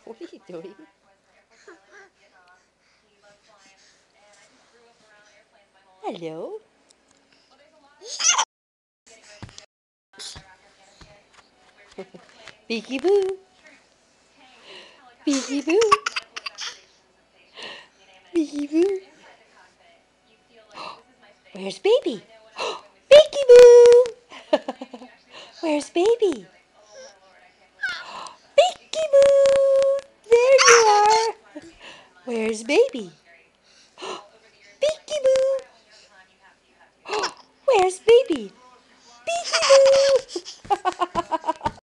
What are you doing? Hello. Peeky boo. Peeky boo. Peeky boo. Where's baby? Peeky boo. Where's baby? Peeky boo. There you are. Where's baby?